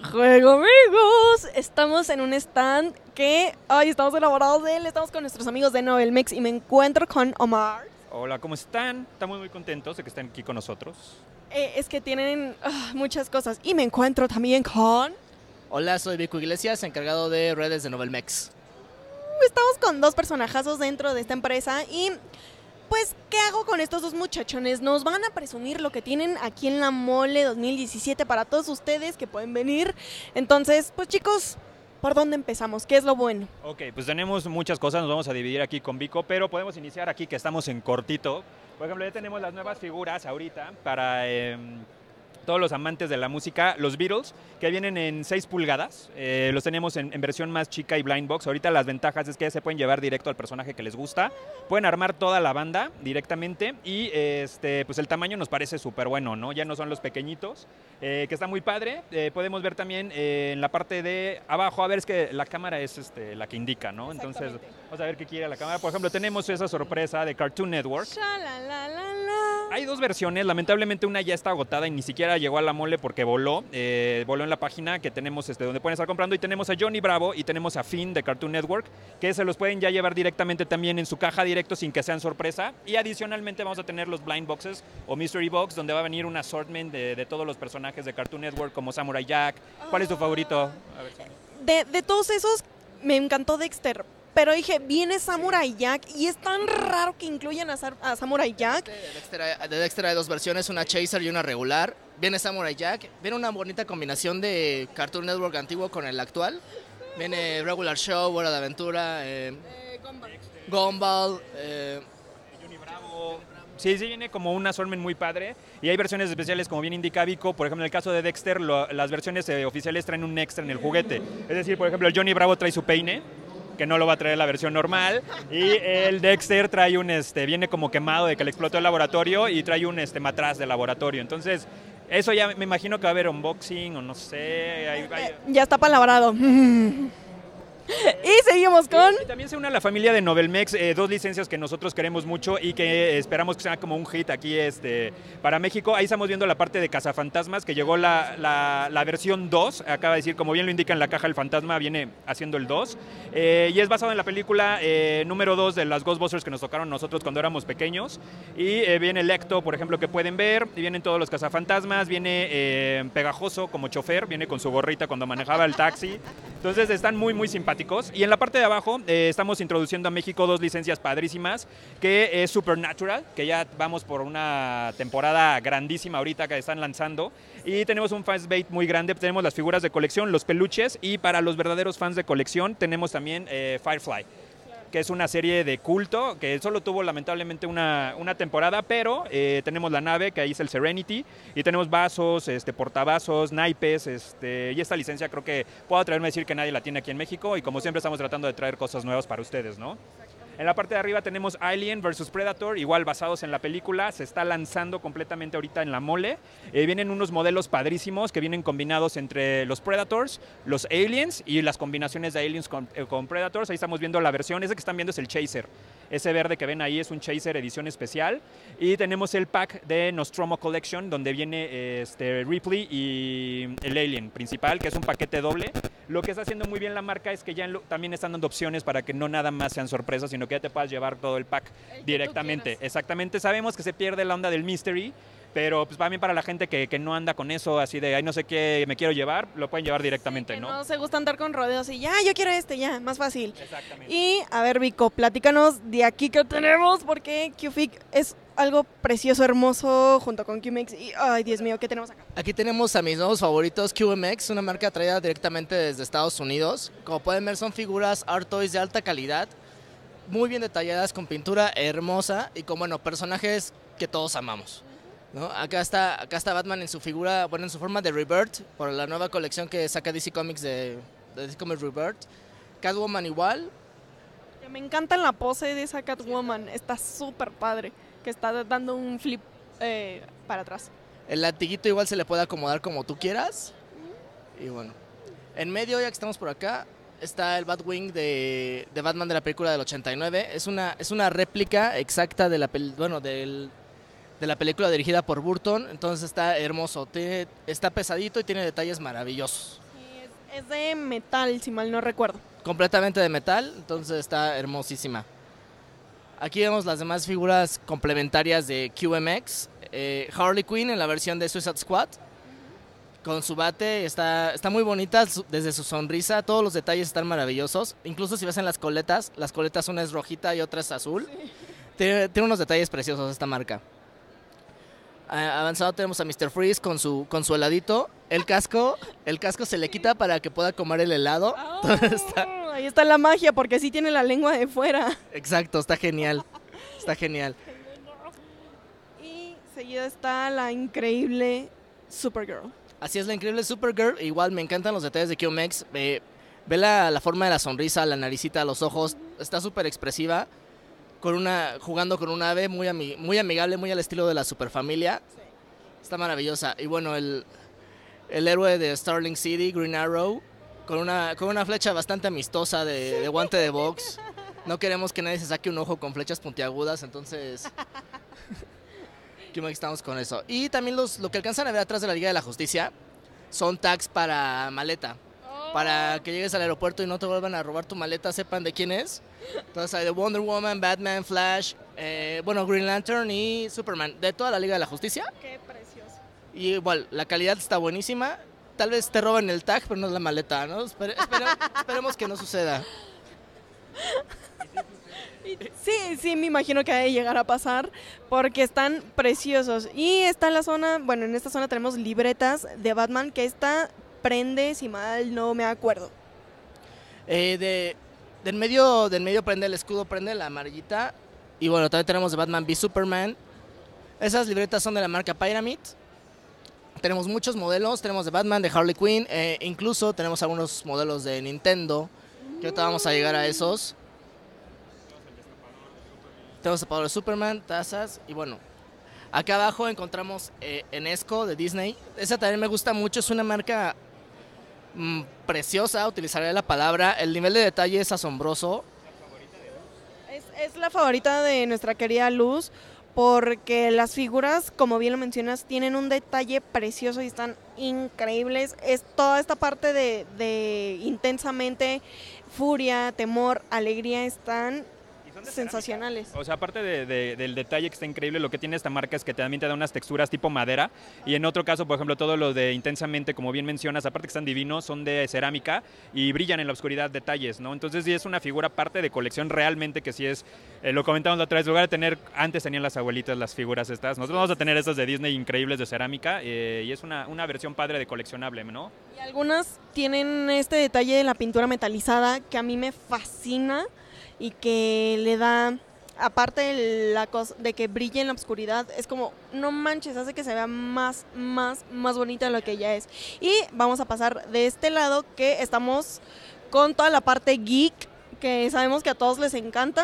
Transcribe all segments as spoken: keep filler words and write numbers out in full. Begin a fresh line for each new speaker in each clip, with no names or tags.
juego, amigos. Estamos en un stand que, ay, estamos enamorados de él. Estamos con nuestros amigos de Novelmex y me encuentro con Omar.
Hola, ¿cómo están? Estamos muy contentos de que estén aquí con nosotros.
Eh, es que tienen uh, muchas cosas. Y me encuentro también con...
Hola, soy Vico Iglesias, encargado de redes de Novelmex.
Uh, estamos con dos personajazos dentro de esta empresa y... Pues, ¿qué hago con estos dos muchachones? Nos van a presumir lo que tienen aquí en la Mole dos mil diecisiete para todos ustedes que pueden venir. Entonces, pues chicos, ¿por dónde empezamos? ¿Qué es lo bueno?
Ok, pues tenemos muchas cosas, nos vamos a dividir aquí con Vico, pero podemos iniciar aquí que estamos en cortito. Por ejemplo, ya tenemos las nuevas figuras ahorita para... Eh, todos los amantes de la música, los Beatles, que vienen en seis pulgadas, eh, los tenemos en, en versión más chica y blind box. Ahorita las ventajas es que ya se pueden llevar directo al personaje que les gusta, pueden armar toda la banda directamente y este, pues el tamaño nos parece súper bueno, ¿no? Ya no son los pequeñitos, eh, que está muy padre. Eh, podemos ver también eh, en la parte de abajo, a ver, es que la cámara es este, la que indica, ¿no? Entonces, vamos a ver qué quiere la cámara. Por ejemplo, tenemos esa sorpresa de Cartoon Network. Hay dos versiones, lamentablemente una ya está agotada y ni siquiera llegó a la Mole porque voló, eh, voló en la página que tenemos este, donde pueden estar comprando, y tenemos a Johnny Bravo y tenemos a Finn de Cartoon Network, que se los pueden ya llevar directamente también en su caja directo sin que sean sorpresa, y adicionalmente vamos a tener los blind boxes o mystery box donde va a venir un assortment de, de todos los personajes de Cartoon Network como Samurai Jack. ¿Cuál es tu favorito? A ver,
de, de todos esos me encantó Dexter. Pero dije, viene Samurai Jack y es tan raro que incluyan a, a Samurai Jack.
De Dexter, hay, de Dexter hay dos versiones, una Chaser y una regular. Viene Samurai Jack, viene una bonita combinación de Cartoon Network antiguo con el actual. Viene Regular Show, Hora de Aventura, eh, eh, Gumball, Gumball eh,
Johnny Bravo. Sí, sí, viene como un assortment muy padre y hay versiones especiales como bien indica Vico. Por ejemplo, en el caso de Dexter, lo, las versiones eh, oficiales traen un extra en el juguete. Es decir, por ejemplo, el Johnny Bravo trae su peine, que no lo va a traer la versión normal, y el Dexter trae un, este, viene como quemado de que le explotó el laboratorio y trae un este, matraz de laboratorio. Entonces, eso ya me imagino que va a haber unboxing o no sé. Hay, hay...
Eh, ya está palabrado. Y seguimos con...
Y también se une a la familia de Novelmex, eh, dos licencias que nosotros queremos mucho y que esperamos que sea como un hit aquí este, para México. Ahí estamos viendo la parte de Cazafantasmas, que llegó la, la, la versión dos, acaba de decir, como bien lo indica en la caja, el fantasma viene haciendo el dos, eh, y es basado en la película eh, número dos de las Ghostbusters que nos tocaron nosotros cuando éramos pequeños, y eh, viene Lecto, por ejemplo, que pueden ver, y vienen todos los Cazafantasmas, viene eh, Pegajoso como chofer, viene con su gorrita cuando manejaba el taxi. Entonces están muy, muy simpáticos. Y en la parte de abajo eh, estamos introduciendo a México dos licencias padrísimas, que es Supernatural, que ya vamos por una temporada grandísima ahorita que están lanzando. Y tenemos un fans bait muy grande, tenemos las figuras de colección, los peluches, y para los verdaderos fans de colección tenemos también eh, Firefly, que es una serie de culto, que solo tuvo lamentablemente una, una temporada, pero eh, tenemos la nave, que ahí es el Serenity, y tenemos vasos, este, portavasos, naipes, este, y esta licencia creo que puedo atreverme a decir que nadie la tiene aquí en México, y como siempre estamos tratando de traer cosas nuevas para ustedes, ¿no? En la parte de arriba tenemos Alien versus Predator, igual basados en la película, se está lanzando completamente ahorita en la Mole. Eh, vienen unos modelos padrísimos que vienen combinados entre los Predators, los Aliens y las combinaciones de Aliens con, eh, con Predators. Ahí estamos viendo la versión, ese que están viendo es el Chaser. Ese verde que ven ahí es un Chaser edición especial. Y tenemos el pack de Nostromo Collection, donde viene este, Ripley y el Alien principal, que es un paquete doble. Lo que está haciendo muy bien la marca es que ya lo, también están dando opciones para que no nada más sean sorpresas, sino que ya te puedas llevar todo el pack el directamente. Exactamente, sabemos que se pierde la onda del mystery, pero pues va bien para la gente que, que no anda con eso, así de, ay, no sé qué me quiero llevar, lo pueden llevar directamente, sí,
¿no?
No
No se gusta andar con rodeos y ya, yo quiero este, ya, más fácil.
Exactamente.
Y, a ver, Vico, platícanos de aquí que tenemos, porque Q-Fic es algo precioso, hermoso, junto con Q M X, y, ay, Dios mío, ¿qué tenemos acá?
Aquí tenemos a mis nuevos favoritos, Q M X, una marca traída directamente desde Estados Unidos. Como pueden ver, son figuras Art Toys de alta calidad, muy bien detalladas, con pintura hermosa y con, bueno, personajes que todos amamos, ¿no? Acá está, acá está Batman en su figura, bueno, en su forma de Rebirth, por la nueva colección que saca D C Comics de, de D C Comics Rebirth. Catwoman igual.
Me encanta la pose de esa Catwoman, está súper padre, que está dando un flip eh, para atrás.
El latiguito igual se le puede acomodar como tú quieras. Y bueno, en medio, ya que estamos por acá, está el Batwing de, de Batman de la película del ochenta y nueve. Es una, es una réplica exacta de la, pel, bueno, del, de la película dirigida por Burton. Entonces está hermoso, tiene, está pesadito y tiene detalles maravillosos.
Es de metal, si mal no recuerdo.
Completamente de metal, entonces está hermosísima. Aquí vemos las demás figuras complementarias de Q M X. Eh, Harley Quinn en la versión de Suicide Squad. Con su bate, está, está muy bonita desde su sonrisa, todos los detalles están maravillosos. Incluso si ves en las coletas, las coletas una es rojita y otra es azul. Sí. Tiene, tiene unos detalles preciosos esta marca. Avanzado tenemos a mister Freeze con su, con su heladito. El casco, el casco se le quita para que pueda comer el helado.
Oh, está... Ahí está la magia, porque sí tiene la lengua de fuera.
Exacto, está genial. Está genial.
Y seguida está la increíble Supergirl.
Así es, la increíble Supergirl. Igual me encantan los detalles de Q M X. Eh, ve la, la forma de la sonrisa, la naricita, los ojos. Está súper expresiva. Con una, jugando con un ave muy, ami, muy amigable, muy al estilo de la Superfamilia. Sí. Está maravillosa. Y bueno, el, el héroe de Starling City, Green Arrow, con una, con una flecha bastante amistosa de, de guante de box. No queremos que nadie se saque un ojo con flechas puntiagudas, entonces... estamos con eso. Y también los, lo que alcanzan a ver atrás de la Liga de la Justicia son tags para maleta. Oh. Para que llegues al aeropuerto y no te vuelvan a robar tu maleta, sepan de quién es. Entonces hay de Wonder Woman, Batman, Flash, eh, bueno, Green Lantern y Superman, de toda la Liga de la Justicia.
Qué precioso.
Y igual, la calidad está buenísima. Tal vez te roben el tag, pero no la maleta, ¿no? Espere, espere, esperemos que no suceda.
Sí, sí, me imagino que ha de llegar a pasar porque están preciosos. Y está en la zona, bueno, en esta zona tenemos libretas de Batman, que esta prende, si mal no me acuerdo.
Eh, de, del, medio, del medio prende el escudo, prende la amarillita. Y bueno, también tenemos de Batman v Superman. Esas libretas son de la marca Pyramid. Tenemos muchos modelos, tenemos de Batman, de Harley Quinn, eh, incluso tenemos algunos modelos de Nintendo, que ahorita vamos a llegar a esos. Tenemos tapador de Superman, tazas y bueno, acá abajo encontramos eh, Enesco de Disney. Esa también me gusta mucho, es una marca mmm, preciosa, utilizaré la palabra. El nivel de detalle es asombroso.
Es, es la favorita de nuestra querida Luz, porque las figuras, como bien lo mencionas, tienen un detalle precioso y están increíbles. Es toda esta parte de, de intensamente furia, temor, alegría, están sensacionales.
O sea, aparte de, de, del detalle que está increíble, lo que tiene esta marca es que también te da unas texturas tipo madera, y en otro caso, por ejemplo, todo lo de intensamente, como bien mencionas, aparte que están divinos, son de cerámica y brillan en la oscuridad detalles, ¿no? Entonces sí es una figura parte de colección realmente que sí es, eh, lo comentamos la otra vez, en lugar de tener, antes tenían las abuelitas las figuras estas, nosotros vamos a tener estas de Disney increíbles de cerámica, eh, y es una, una versión padre de coleccionable, ¿no?
Y algunas tienen este detalle de la pintura metalizada que a mí me fascina, y que le da, aparte de, la cosa, de que brille en la oscuridad, es como, no manches, hace que se vea más, más, más bonita de lo que ya es. Y vamos a pasar de este lado, que estamos con toda la parte geek, que sabemos que a todos les encanta.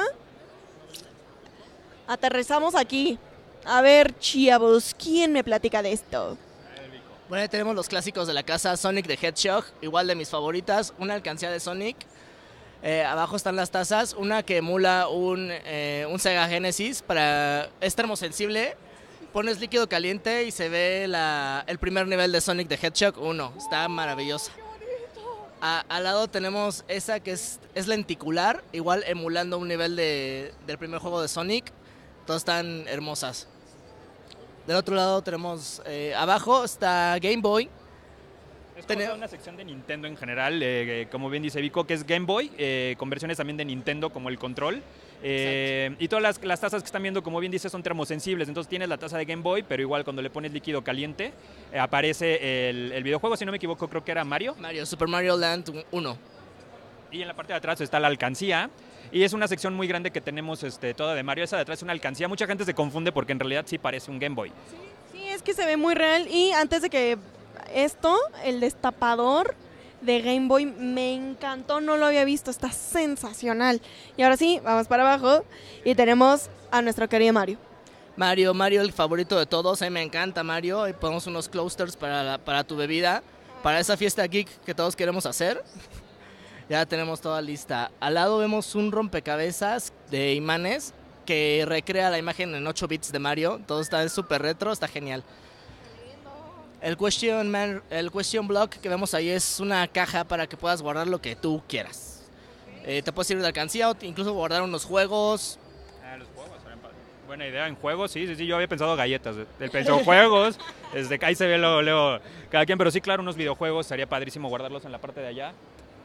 Aterrizamos aquí. A ver, chavos, ¿quién me platica de esto?
Bueno, ahí tenemos los clásicos de la casa, Sonic the Hedgehog, igual de mis favoritas, una alcancía de Sonic. Eh, abajo están las tazas, una que emula un, eh, un Sega Genesis, para, es termosensible, pones líquido caliente y se ve la, el primer nivel de Sonic the Hedgehog uno, está maravillosa. A, al lado tenemos esa que es, es lenticular, igual emulando un nivel de, del primer juego de Sonic, todas están hermosas. Del otro lado tenemos, eh, abajo está Game Boy.
Es como toda una sección de Nintendo en general, eh, como bien dice Vico, que es Game Boy, eh, con versiones también de Nintendo como el control. Eh, y todas las, las tazas que están viendo, como bien dice, son termosensibles. Entonces tienes la taza de Game Boy, pero igual cuando le pones líquido caliente, eh, aparece el, el videojuego, si no me equivoco, creo que era Mario.
Mario, Super Mario Land uno.
Y en la parte de atrás está la alcancía. Y es una sección muy grande que tenemos este, toda de Mario. Esa de atrás es una alcancía. Mucha gente se confunde porque en realidad sí parece un Game Boy.
Sí, sí, es que se ve muy real. Y antes de que esto, el destapador de Game Boy me encantó, no lo había visto, está sensacional. Y ahora sí, vamos para abajo y tenemos a nuestro querido Mario.
Mario, Mario, el favorito de todos, a mí me encanta Mario. Ahí ponemos unos coasters para, la, para tu bebida, para esa fiesta geek que todos queremos hacer. Ya tenemos toda lista. Al lado vemos un rompecabezas de imanes que recrea la imagen en ocho bits de Mario. Todo está súper retro, está genial. El question, man, el question block que vemos ahí es una caja para que puedas guardar lo que tú quieras. Eh, te puedes ir de alcancía o incluso guardar unos juegos.
Ah, los juegos, buena idea, en juegos, sí, sí, sí, yo había pensado galletas, él pensó juegos, desde ahí se ve luego, luego cada quien, pero sí, claro, unos videojuegos, sería padrísimo guardarlos en la parte de allá.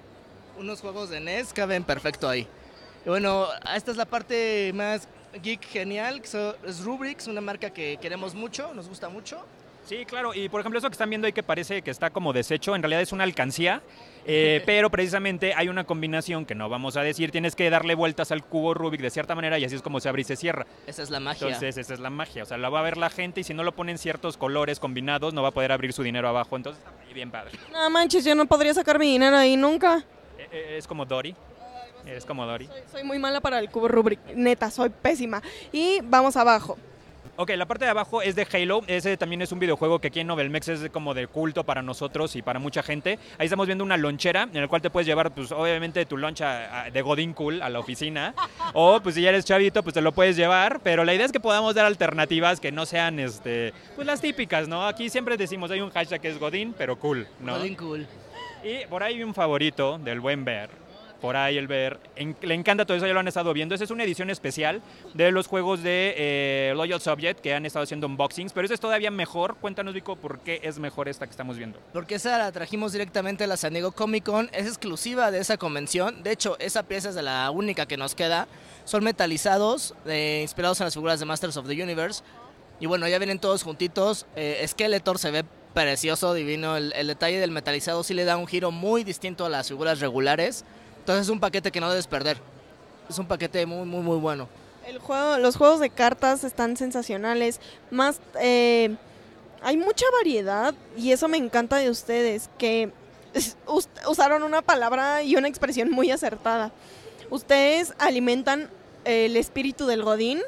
Unos juegos de N E S caben perfecto ahí. Y bueno, esta es la parte más geek genial, que es Rubrik, una marca que queremos mucho, nos gusta mucho.
Sí, claro, y por ejemplo eso que están viendo ahí que parece que está como deshecho, en realidad es una alcancía, eh, pero precisamente hay una combinación que no vamos a decir, tienes que darle vueltas al cubo Rubik de cierta manera y así es como se abre y se cierra.
Esa es la magia.
Entonces esa es la magia, o sea, la va a ver la gente y si no lo ponen ciertos colores combinados no va a poder abrir su dinero abajo, entonces está bien padre.
No manches, yo no podría sacar mi dinero ahí nunca.
Eh, eh, es como Dory. Es como Dory.
Soy, soy muy mala para el cubo Rubik, neta, soy pésima. Y vamos abajo.
Ok, la parte de abajo es de Halo, ese también es un videojuego que aquí en Novelmex es como de culto para nosotros y para mucha gente. Ahí estamos viendo una lonchera en la cual te puedes llevar, pues obviamente tu loncha de Godín Cool a la oficina, o pues si ya eres chavito, pues te lo puedes llevar, pero la idea es que podamos dar alternativas que no sean, este, pues las típicas, ¿no? Aquí siempre decimos, hay un hashtag que es Godín, pero cool, ¿no?
Godín Cool.
Y por ahí hay un favorito del buen Ver. Por ahí el Ver, en, le encanta todo eso, ya lo han estado viendo. Esa es una edición especial de los juegos de eh, Loyal Subject que han estado haciendo unboxings, pero esa es todavía mejor. Cuéntanos, Vico, ¿por qué es mejor esta que estamos viendo?
Porque esa la trajimos directamente a la San Diego Comic Con, es exclusiva de esa convención. De hecho, esa pieza es de la única que nos queda. Son metalizados, eh, inspirados en las figuras de Masters of the Universe. Y bueno, ya vienen todos juntitos. Eh, Skeletor se ve precioso, divino. El, el detalle del metalizado sí le da un giro muy distinto a las figuras regulares. Entonces es un paquete que no debes perder. Es un paquete muy, muy, muy bueno.
El juego, los juegos de cartas están sensacionales. Más, eh, hay mucha variedad y eso me encanta de ustedes, que us, usaron una palabra y una expresión muy acertada. Ustedes alimentan el espíritu del Godín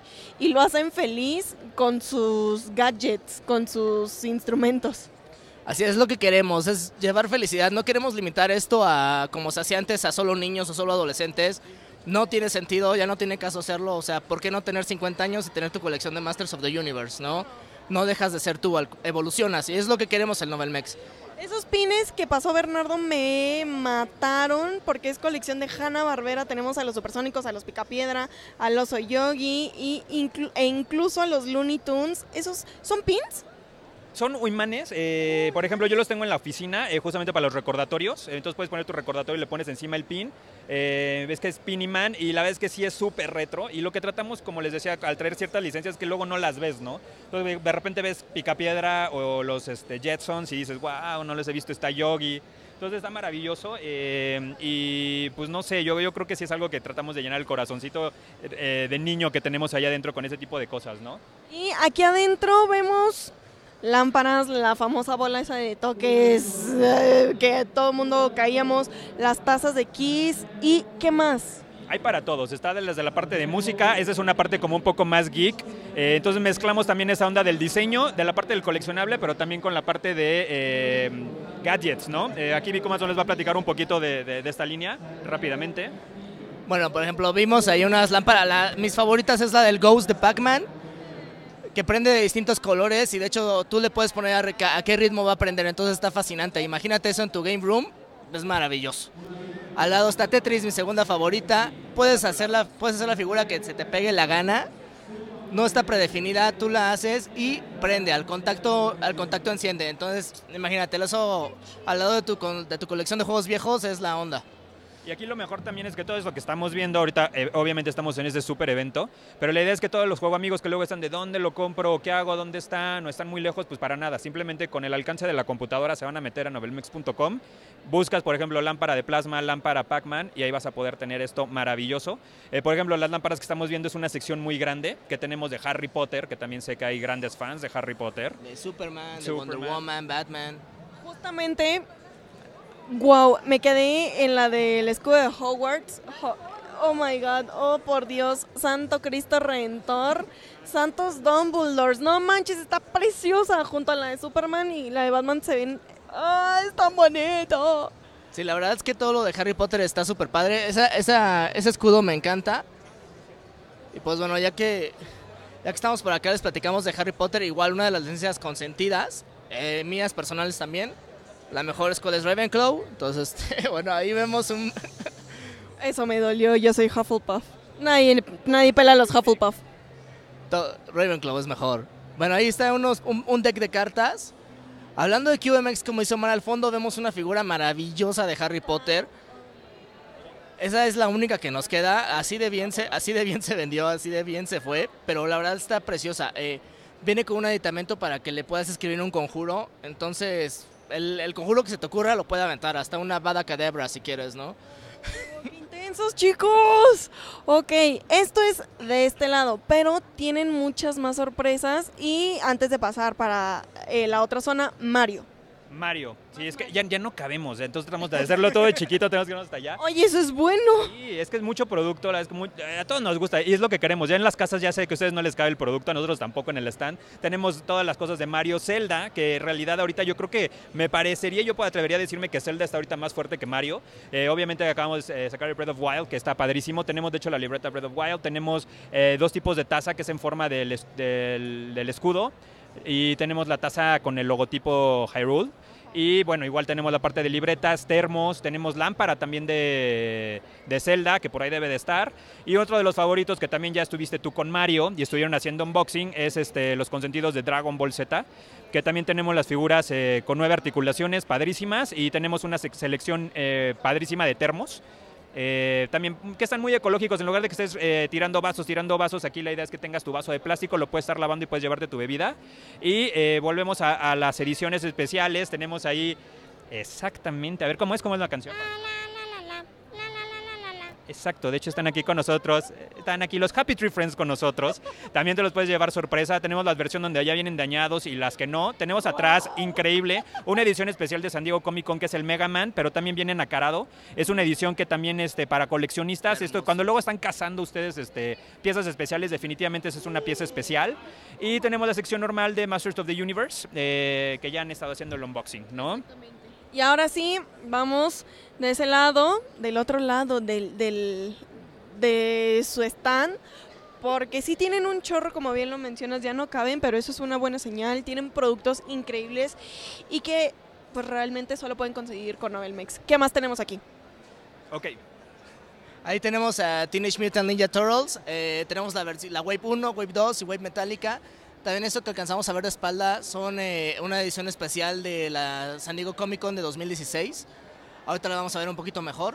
y lo hacen feliz con sus gadgets, con sus instrumentos.
Así es lo que queremos, es llevar felicidad. No queremos limitar esto a, como se hacía antes, a solo niños o solo adolescentes. No tiene sentido, ya no tiene caso hacerlo. O sea, ¿por qué no tener cincuenta años y tener tu colección de Masters of the Universe, no? No dejas de ser tú, evolucionas. Y es lo que queremos el Novelmex.
Esos pines que pasó Bernardo me mataron porque es colección de Hanna-Barbera. Tenemos a los Supersónicos, a los Picapiedra, al Oso Yogi y inclu- e incluso a los Looney Tunes. ¿Esos son pins?
Son imanes, eh, por ejemplo, yo los tengo en la oficina eh, justamente para los recordatorios, entonces puedes poner tu recordatorio y le pones encima el pin, eh, ves que es pin imán y la verdad es que sí es súper retro y lo que tratamos, como les decía, al traer ciertas licencias que luego no las ves, ¿no? Entonces de repente ves Picapiedra o los este, Jetsons y dices, wow, no les he visto, está Yogi. Entonces está maravilloso eh, y pues no sé, yo, yo creo que sí es algo que tratamos de llenar el corazoncito eh, de niño que tenemos allá adentro con ese tipo de cosas, ¿no?
Y aquí adentro vemos lámparas, la famosa bola esa de toques, eh, que todo el mundo caíamos, las tazas de Kiss y ¿qué más?
Hay para todos, está desde la parte de música, esa es una parte como un poco más geek, eh, entonces mezclamos también esa onda del diseño, de la parte del coleccionable, pero también con la parte de eh, gadgets, ¿no? Eh, aquí Vico más o menos va a platicar un poquito de, de, de esta línea, rápidamente.
Bueno, por ejemplo, vimos ahí unas lámparas, la, mis favoritas es la del Ghost de Pac-Man, que prende de distintos colores y de hecho tú le puedes poner a, a qué ritmo va a prender, entonces está fascinante. Imagínate eso en tu game room, es maravilloso. Al lado está Tetris, mi segunda favorita. Puedes hacer la, puedes hacer la figura que se te pegue la gana, no está predefinida, tú la haces y prende, al contacto, al contacto enciende. Entonces imagínate, eso al lado de tu, de tu colección de juegos viejos es la onda.
Y aquí lo mejor también es que todo eso que estamos viendo ahorita, eh, obviamente estamos en este súper evento, pero la idea es que todos los juegos amigos que luego están de dónde lo compro, qué hago, dónde están, o están muy lejos, pues para nada, simplemente con el alcance de la computadora se van a meter a novelmex punto com, buscas por ejemplo lámpara de plasma, lámpara Pac-Man y ahí vas a poder tener esto maravilloso. Eh, por ejemplo, las lámparas que estamos viendo es una sección muy grande que tenemos de Harry Potter, que también sé que hay grandes fans de Harry Potter.
De Superman, de
Superman.
Wonder Woman, Batman.
Justamente, wow, me quedé en la del escudo de Hogwarts. Oh, oh my god, oh por Dios, Santo Cristo Redentor, Santos Dumbledores, no manches, está preciosa junto a la de Superman y la de Batman se ven, ¡ah, es tan bonito!
Sí, la verdad es que todo lo de Harry Potter está súper padre, esa, esa, ese escudo me encanta. Y pues bueno, ya que, ya que estamos por acá les platicamos de Harry Potter, igual una de las licencias consentidas Eh, mías personales también. La mejor escuela es Ravenclaw. Entonces, bueno, ahí vemos un...
Eso me dolió, yo soy Hufflepuff. Nadie, nadie pela a los Hufflepuff.
Ravenclaw es mejor. Bueno, ahí está unos, un, un deck de cartas. Hablando de Q M X, como hizo Mar al fondo, vemos una figura maravillosa de Harry Potter. Esa es la única que nos queda. Así de bien se, así de bien se vendió, así de bien se fue. Pero la verdad está preciosa. Eh, viene con un aditamento para que le puedas escribir un conjuro. Entonces, el, el conjuro que se te ocurra lo puede aventar. Hasta una Avada Kedavra si quieres, ¿no?
¡Intensos, chicos! Ok, esto es de este lado, pero tienen muchas más sorpresas. Y antes de pasar para eh, la otra zona, Mario.
Mario, sí, es que ya, ya no cabemos, entonces tratamos de hacerlo todo de chiquito, tenemos que irnos hasta allá.
Oye, eso es bueno.
Sí, es que es mucho producto, es que muy, a todos nos gusta y es lo que queremos. Ya en las casas ya sé que a ustedes no les cabe el producto, a nosotros tampoco en el stand. Tenemos todas las cosas de Mario, Zelda, que en realidad ahorita yo creo que me parecería, yo atrevería a decirme que Zelda está ahorita más fuerte que Mario. Eh, obviamente acabamos de eh, sacar el Breath of Wild, que está padrísimo. Tenemos de hecho la libreta Breath of Wild, tenemos eh, dos tipos de taza que es en forma del, del, del escudo y tenemos la taza con el logotipo Hyrule. Y bueno, igual tenemos la parte de libretas, termos, tenemos lámpara también de, de Zelda, que por ahí debe de estar. Y otro de los favoritos que también ya estuviste tú con Mario y estuvieron haciendo unboxing es este, los consentidos de Dragon Ball Z, que también tenemos las figuras eh, con nueve articulaciones padrísimas y tenemos una selección eh, padrísima de termos. Eh, también que están muy ecológicos, en lugar de que estés eh, tirando vasos, tirando vasos, aquí la idea es que tengas tu vaso de plástico, lo puedes estar lavando y puedes llevarte tu bebida. Y eh, volvemos a, a las ediciones especiales, tenemos ahí exactamente, a ver cómo es, cómo es la canción. Exacto, de hecho están aquí con nosotros, están aquí los Happy Tree Friends con nosotros, también te los puedes llevar sorpresa, tenemos la versión donde ya vienen dañados y las que no, tenemos atrás, increíble, una edición especial de San Diego Comic Con que es el Mega Man, pero también viene nacarado, es una edición que también este, para coleccionistas, esto, cuando luego están cazando ustedes este, piezas especiales, definitivamente esa es una pieza especial, y tenemos la sección normal de Masters of the Universe, eh, que ya han estado haciendo el unboxing, ¿no?
Y ahora sí, vamos de ese lado, del otro lado del, del, de su stand, porque sí tienen un chorro, como bien lo mencionas, ya no caben, pero eso es una buena señal, tienen productos increíbles y que pues realmente solo pueden conseguir con Novelmex. ¿Qué más tenemos aquí?
Ok.
Ahí tenemos a Teenage Mutant Ninja Turtles, eh, tenemos la, la Wave uno, Wave dos y Wave Metallica. También esto que alcanzamos a ver de espalda son eh, una edición especial de la San Diego Comic Con de dos mil dieciséis. Ahorita la vamos a ver un poquito mejor.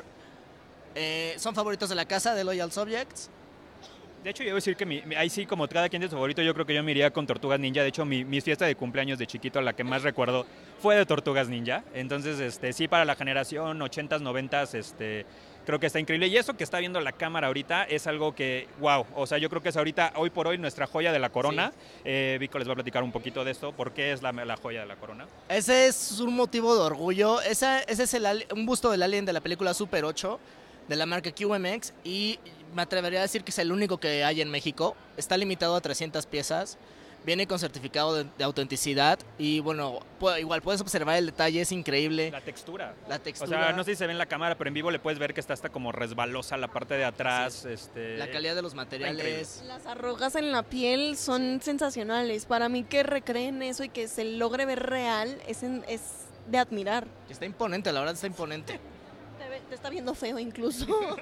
Eh, son favoritos de la casa, de Loyal Subjects.
De hecho, yo voy a decir que mi, mi, ahí sí, como cada quien de su favorito, yo creo que yo me iría con Tortugas Ninja. De hecho, mi, mi fiesta de cumpleaños de chiquito, la que más recuerdo, fue de Tortugas Ninja. Entonces, este, sí, para la generación ochentas, noventas, este, creo que está increíble. Y eso que está viendo la cámara ahorita es algo que, wow, o sea, yo creo que es ahorita, hoy por hoy, nuestra joya de la corona. Sí. Eh, Vico les va a platicar un poquito de esto. ¿Por qué es la, la joya de la corona?
Ese es un motivo de orgullo. Esa, ese es el, un busto del alien de la película Super ocho, de la marca Q M X, y me atrevería a decir que es el único que hay en México. Está limitado a trescientas piezas, viene con certificado de, de autenticidad y bueno, pu igual puedes observar el detalle, es increíble.
La textura.
La textura.
O sea, no sé si se ve en la cámara, pero en vivo le puedes ver que está hasta como resbalosa la parte de atrás. Sí. Este...
La calidad de los materiales.
Las arrugas en la piel son sensacionales. Para mí que recreen eso y que se logre ver real es, en, es de admirar.
Está imponente, la verdad está imponente.
Te está viendo feo incluso.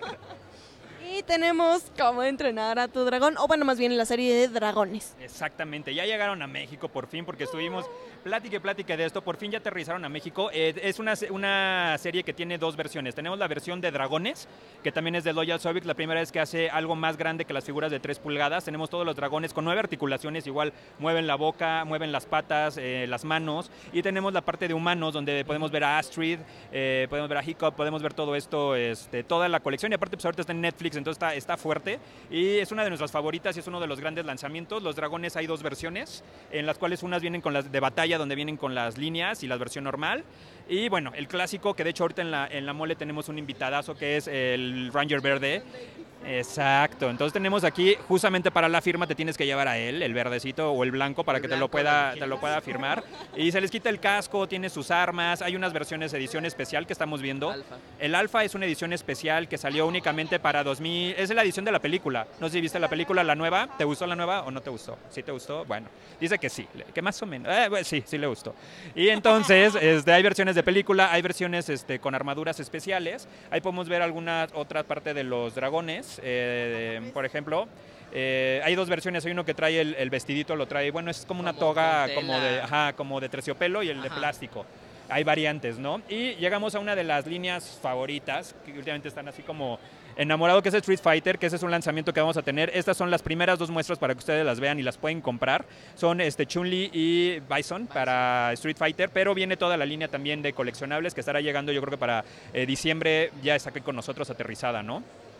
Y tenemos Cómo entrenar a tu dragón, o bueno, más bien la serie de dragones.
Exactamente, ya llegaron a México por fin, porque estuvimos plática y plática de esto, por fin ya aterrizaron a México. Eh, es una, una serie que tiene dos versiones. Tenemos la versión de dragones, que también es de Loyal Subject, la primera vez que hace algo más grande que las figuras de tres pulgadas. Tenemos todos los dragones con nueve articulaciones, igual mueven la boca, mueven las patas, eh, las manos, y tenemos la parte de humanos, donde podemos ver a Astrid, eh, podemos ver a Hiccup, podemos ver todo esto, este, toda la colección, y aparte pues ahorita está en Netflix, entonces está, está fuerte, y es una de nuestras favoritas y es uno de los grandes lanzamientos. Los dragones hay dos versiones, en las cuales unas vienen con las de batalla, donde vienen con las líneas, y la versión normal. Y bueno, el clásico, que de hecho ahorita en la, en la mole tenemos un invitadazo, que es el Ranger Verde. Exacto, entonces tenemos aquí, justamente para la firma te tienes que llevar a él, el verdecito o el blanco, para
El
que te lo,
blanco,
pueda,
el
te lo pueda firmar. Y se les quita el casco, tiene sus armas, hay unas versiones de edición especial que estamos viendo.
Alfa.
El Alfa es una edición especial que salió únicamente para dos mil, es la edición de la película. No sé si viste la película, la nueva, ¿te gustó la nueva o no te gustó? ¿Sí te gustó? Bueno, dice que sí, que más o menos, eh, bueno, sí, sí le gustó. Y entonces este, hay versiones de película, hay versiones este, con armaduras especiales, ahí podemos ver alguna otra parte de los dragones, eh, por ejemplo, eh, hay dos versiones, hay uno que trae el, el vestidito, lo trae, bueno, es como una
Como
toga
con
como
tela.
de, ajá, como de terciopelo y el de
Ajá.
plástico. Hay variantes, ¿no? Y llegamos a una de las líneas favoritas, que últimamente están así como enamorado, que es el Street Fighter, que ese es un lanzamiento que vamos a tener. Estas son las primeras dos muestras para que ustedes las vean y las pueden comprar. Son este Chun-Li y Bison para Street Fighter, pero viene toda la línea también de coleccionables que estará llegando, yo creo que para eh, diciembre ya está aquí con nosotros aterrizada, ¿no?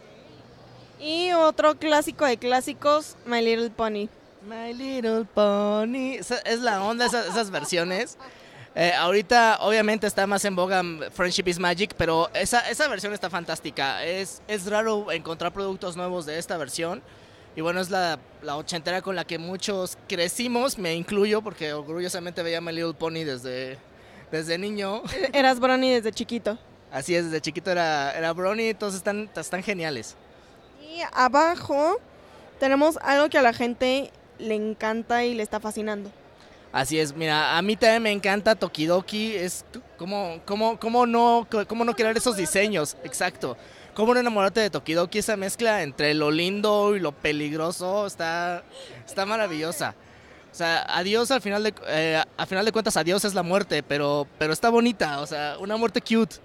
Y otro clásico de clásicos, My Little Pony.
My Little Pony. Esa es la onda, esas, esas versiones. Eh, ahorita, obviamente, está más en boga Friendship is Magic, pero esa, esa versión está fantástica. Es, es raro encontrar productos nuevos de esta versión. Y bueno, es la, la ochentera con la que muchos crecimos, me incluyo, porque orgullosamente veía My Little Pony desde, desde niño.
Eras Brony desde chiquito.
Así es, desde chiquito era, era Brony, entonces están, están geniales.
Y abajo tenemos algo que a la gente le encanta y le está fascinando.
Así es, mira, a mí también me encanta Tokidoki, es como, como, como no, cómo no crear esos diseños, exacto. Cómo no enamorarte de Tokidoki, esa mezcla entre lo lindo y lo peligroso está, está maravillosa. O sea, adiós al final de, eh, al final de cuentas, adiós es la muerte, pero, pero está bonita, o sea, una muerte cute.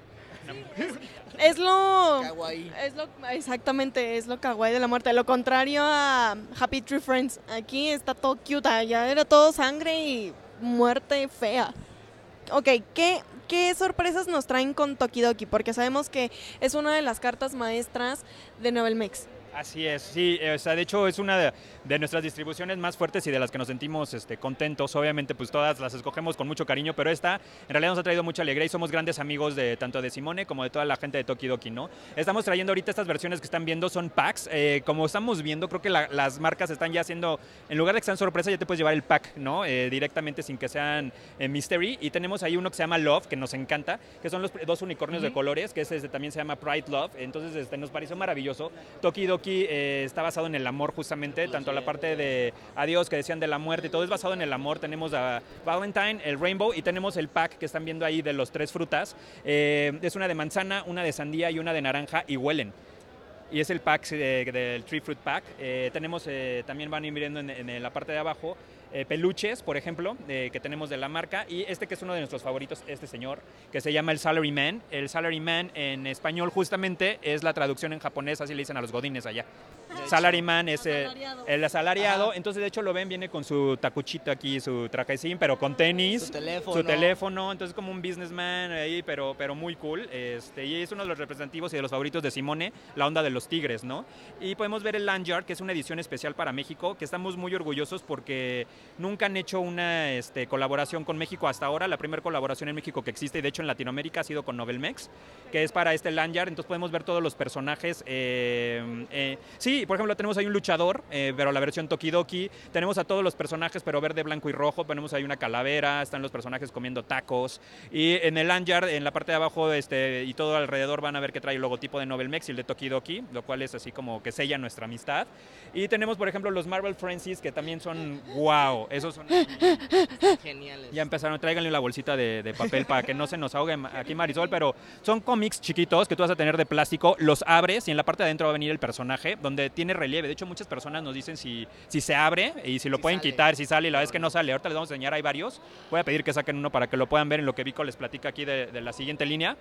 Es lo...
Kawaii.
Es lo, exactamente, es lo kawaii de la muerte. Lo contrario a Happy Tree Friends. Aquí está todo cute, allá era todo sangre y muerte fea. Ok, ¿qué, qué sorpresas nos traen con Tokidoki? Porque sabemos que es una de las cartas maestras de Novelmex.
Así es, sí, o sea, de hecho es una de, de nuestras distribuciones más fuertes y de las que nos sentimos este, contentos. Obviamente, pues todas las escogemos con mucho cariño, pero esta en realidad nos ha traído mucha alegría y somos grandes amigos de tanto de Simone como de toda la gente de Tokidoki, ¿no? Estamos trayendo ahorita estas versiones que están viendo, son packs. Eh, como estamos viendo, creo que la, las marcas están ya haciendo, en lugar de que sean sorpresa, ya te puedes llevar el pack, ¿no? Eh, directamente sin que sean eh, mystery. Y tenemos ahí uno que se llama Love, que nos encanta, que son los dos unicornios uh-huh. de colores, que ese este, también se llama Pride Love. Entonces este, nos pareció maravilloso. Tokidoki Eh, está basado en el amor justamente, tanto la parte de adiós que decían de la muerte y todo es basado en el amor. Tenemos a Valentine, el Rainbow y tenemos el pack que están viendo ahí de los tres frutas. Eh, es una de manzana, una de sandía y una de naranja y huelen. Y es el pack de, del Tree Fruit Pack. Eh, tenemos, eh, también van a ir viendo en, en la parte de abajo, eh, peluches, por ejemplo, eh, que tenemos de la marca. Y este que es uno de nuestros favoritos, este señor, que se llama el Salary Man. El Salary Man en español justamente es la traducción en japonés, así le dicen a los godines allá. Salary Man es eh, el asalariado. Ajá. Entonces, de hecho, lo ven, viene con su tacuchito aquí, su trajecín, pero con tenis.
Su teléfono.
Su teléfono. Entonces, como un businessman ahí, pero, pero muy cool. Este, y es uno de los representativos y de los favoritos de Simone, la onda de los tigres, ¿no? Y podemos ver el Lanyard, que es una edición especial para México, que estamos muy orgullosos porque nunca han hecho una este, colaboración con México hasta ahora. La primera colaboración en México que existe, y de hecho en Latinoamérica, ha sido con Novelmex, que es para este Lanyard. Entonces podemos ver todos los personajes. Eh, eh, sí, por ejemplo, tenemos ahí un luchador, eh, pero la versión Tokidoki. Tenemos a todos los personajes, pero verde, blanco y rojo. Tenemos ahí una calavera, están los personajes comiendo tacos. Y en el Lanyard, en la parte de abajo este, y todo alrededor, van a ver que trae el logotipo de Novelmex y el de Tokidoki, lo cual es así como que sella nuestra amistad. Y tenemos, por ejemplo, los Marvel Frenzies, que también son wow, esos son
geniales.
Ya empezaron, tráiganle la bolsita de, de papel para que no se nos ahogue aquí Marisol, pero son cómics chiquitos que tú vas a tener de plástico, los abres y en la parte de adentro va a venir el personaje, donde tiene relieve. De hecho, muchas personas nos dicen si, si se abre y si lo si pueden sale. quitar, si sale, y la vez que no sale. Ahorita les vamos a enseñar, hay varios. Voy a pedir que saquen uno para que lo puedan ver en lo que Vico les platica aquí de, de la siguiente línea.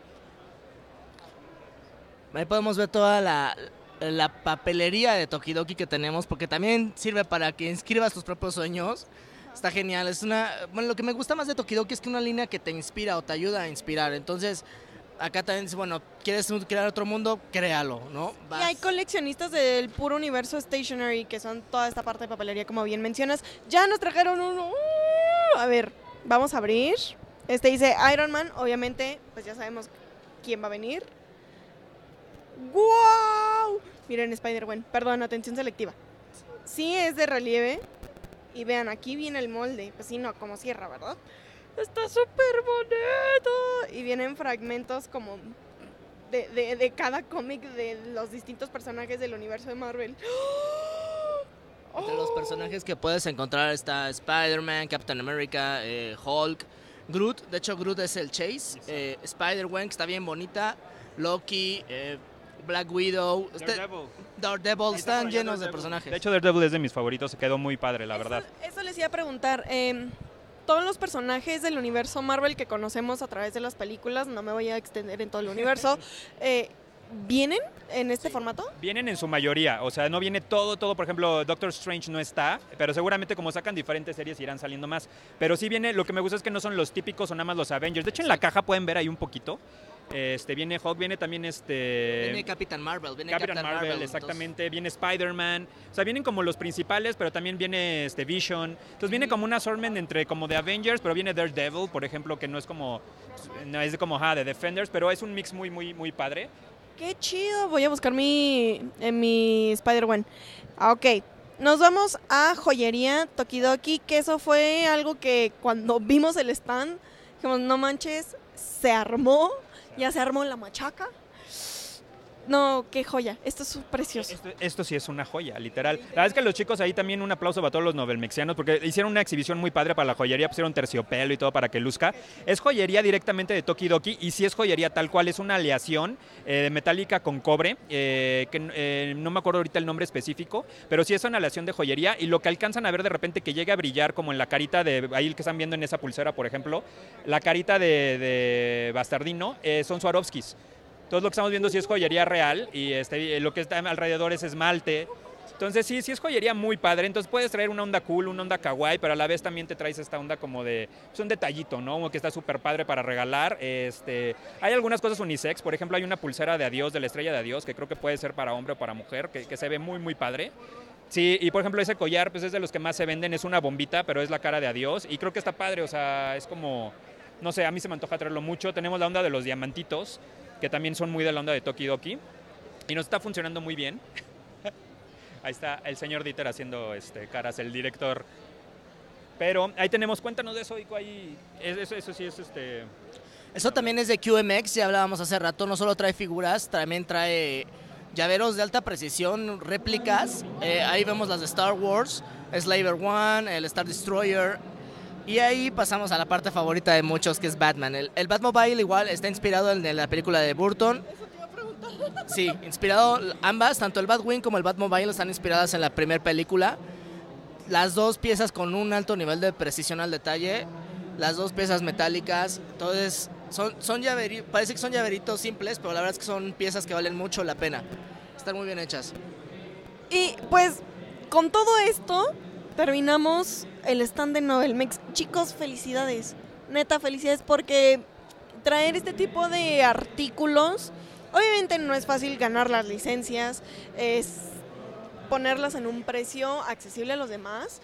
Ahí podemos ver toda la, la papelería de Tokidoki que tenemos, porque también sirve para que inscribas tus propios sueños. Está genial. Es una, bueno, lo que me gusta más de Tokidoki es que una línea que te inspira o te ayuda a inspirar. Entonces, acá también dice, bueno, ¿quieres crear otro mundo? Créalo, ¿no? Vas.
Y hay coleccionistas del puro universo stationery, que son toda esta parte de papelería, como bien mencionas. Ya nos trajeron uno. Uh, a ver, vamos a abrir. Este dice Iron Man, obviamente, pues ya sabemos quién va a venir. ¡Wow! Miren, Spider-Man, perdón, atención selectiva. Sí es de relieve. Y vean, aquí viene el molde. Pues sí, no, como cierra, ¿verdad? Está súper bonito. Y vienen fragmentos como de, de, de cada cómic de los distintos personajes del universo de Marvel.
Entre los personajes que puedes encontrar está Spider-Man, Captain America, eh, Hulk, Groot. De hecho, Groot es el Chase. Eh, Spider-Man, que está bien bonita. Loki, eh, Black Widow.
Daredevil.
Daredevil, están llenos de personajes.
De hecho, Daredevil es de mis favoritos, se quedó muy padre, la
eso,
verdad.
Eso les iba a preguntar. Eh, todos los personajes del universo Marvel que conocemos a través de las películas, no me voy a extender en todo el universo, eh, ¿vienen en este sí. formato?
Vienen en su mayoría, o sea, no viene todo, todo, por ejemplo, Doctor Strange no está, pero seguramente como sacan diferentes series irán saliendo más. Pero sí viene, lo que me gusta es que no son los típicos o nada más los Avengers. De hecho, en la caja pueden ver ahí un poquito. Este, viene Hulk, viene también este...
Viene Captain Marvel, viene
Captain,
Captain
Marvel,
Marvel,
exactamente, entonces... viene Spider-Man, o sea, vienen como los principales, pero también viene este Vision, entonces viene como un assortment entre como de Avengers, pero viene Daredevil, por ejemplo, que no es como, no es como, ja, de Defenders, pero es un mix muy, muy, muy padre.
¡Qué chido! Voy a buscar mi, en mi Spider-Man. Ah, ok. Nos vamos a joyería Tokidoki, que eso fue algo que cuando vimos el stand, dijimos, no manches, se armó. Ya se armó la machaca. No, qué joya. Esto es precioso.
Esto, esto sí es una joya, literal. La verdad es que los chicos ahí también un aplauso para todos los novelmexianos porque hicieron una exhibición muy padre para la joyería, pusieron terciopelo y todo para que luzca. Es joyería directamente de Tokidoki y sí es joyería tal cual, es una aleación eh, metálica con cobre, eh, que eh, no me acuerdo ahorita el nombre específico, pero sí es una aleación de joyería y lo que alcanzan a ver de repente que llegue a brillar como en la carita de, ahí el que están viendo en esa pulsera, por ejemplo, la carita de, de Bastardino eh, son Swarovskis. Todo lo que estamos viendo sí es joyería real y este, lo que está alrededor es esmalte. Entonces sí, sí es joyería muy padre. Entonces puedes traer una onda cool, una onda kawaii, pero a la vez también te traes esta onda como de... Es un detallito, ¿no? Como que está súper padre para regalar. Este, hay algunas cosas unisex. Por ejemplo, hay una pulsera de adiós, de la estrella de adiós, que creo que puede ser para hombre o para mujer, que, que se ve muy, muy padre. Sí, y por ejemplo ese collar, pues es de los que más se venden. Es una bombita, pero es la cara de adiós. Y creo que está padre, o sea, es como... No sé, a mí se me antoja traerlo mucho. Tenemos la onda de los diamantitos, que también son muy de la onda de Tokidoki, y nos está funcionando muy bien. Ahí está el señor Dieter haciendo este, caras, el director. Pero ahí tenemos, cuéntanos de eso, Ico, ahí, eso, eso sí es este...
Eso también es de Q M X, ya hablábamos hace rato, no solo trae figuras, también trae llaveros de alta precisión, réplicas. Eh, ahí vemos las de Star Wars, Slaver One, el Star Destroyer. Y ahí pasamos a la parte favorita de muchos, que es Batman. El, el Batmobile igual está inspirado en la película de Burton.
Eso te iba a preguntar.
Sí, inspirado, ambas, tanto el Batwing como el Batmobile están inspiradas en la primera película. Las dos piezas con un alto nivel de precisión al detalle, las dos piezas metálicas, entonces son, son llaveritos, parece que son llaveritos simples, pero la verdad es que son piezas que valen mucho la pena. Están muy bien hechas.
Y pues con todo esto terminamos el stand de Novelmex. Chicos, felicidades. Neta, felicidades porque traer este tipo de artículos, obviamente no es fácil ganar las licencias, es ponerlas en un precio accesible a los demás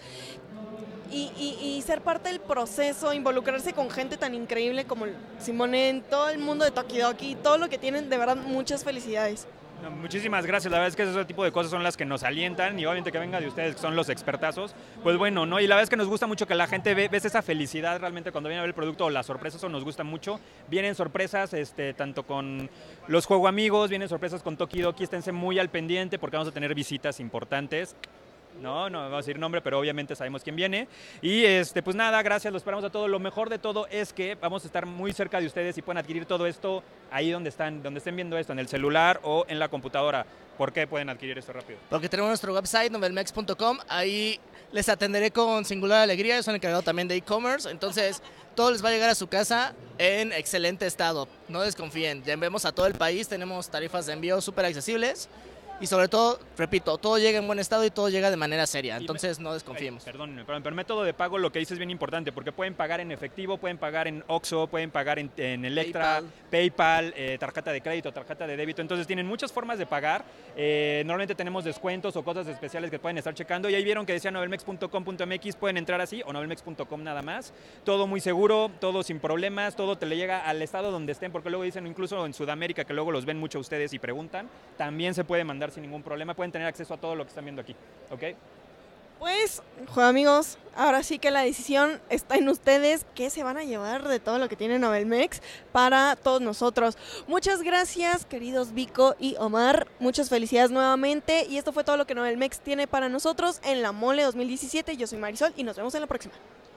y, y, y ser parte del proceso, involucrarse con gente tan increíble como Simone, en todo el mundo de Tokidoki, todo lo que tienen, de verdad, muchas felicidades.
No, muchísimas gracias, la verdad es que ese tipo de cosas son las que nos alientan y obviamente que venga de ustedes que son los expertazos, pues bueno, ¿no? Y la verdad es que nos gusta mucho que la gente ve, ves esa felicidad realmente cuando viene a ver el producto o las sorpresas, eso nos gusta mucho. Vienen sorpresas este, tanto con los Juego Amigos, vienen sorpresas con Tokidoki, esténse muy al pendiente porque vamos a tener visitas importantes. No, no vamos a decir nombre, pero obviamente sabemos quién viene. Y este, pues nada, gracias, lo esperamos a todos. Lo mejor de todo es que vamos a estar muy cerca de ustedes y pueden adquirir todo esto ahí donde están, donde estén viendo esto, en el celular o en la computadora. ¿Por qué pueden adquirir esto rápido?
Porque tenemos nuestro website, novelmex punto com, ahí les atenderé con singular alegría, yo soy encargado también de e-commerce, entonces todo les va a llegar a su casa en excelente estado, no desconfíen, ya vemos a todo el país, tenemos tarifas de envío súper accesibles. Y sobre todo, repito, todo llega en buen estado y todo llega de manera seria, entonces no desconfiemos.
Ay, perdón, pero el método de pago, lo que dices es bien importante, porque pueden pagar en efectivo, pueden pagar en Oxxo, pueden pagar en, en Electra, PayPal, PayPal eh, tarjeta de crédito, tarjeta de débito, entonces tienen muchas formas de pagar. Eh, normalmente tenemos descuentos o cosas especiales que pueden estar checando, y ahí vieron que decía novelmex punto com punto m x, pueden entrar así, o novelmex punto com nada más. Todo muy seguro, todo sin problemas, todo te le llega al estado donde estén, porque luego dicen incluso en Sudamérica, que luego los ven mucho ustedes y preguntan, también se puede mandar mandar sin ningún problema. Pueden tener acceso a todo lo que están viendo aquí, ¿ok?
Pues, juego amigos, ahora sí que la decisión está en ustedes. ¿Qué se van a llevar de todo lo que tiene Novelmex para todos nosotros? Muchas gracias, queridos Vico y Omar. Muchas felicidades nuevamente. Y esto fue todo lo que Novelmex tiene para nosotros en la Mole dos mil diecisiete. Yo soy Marisol y nos vemos en la próxima.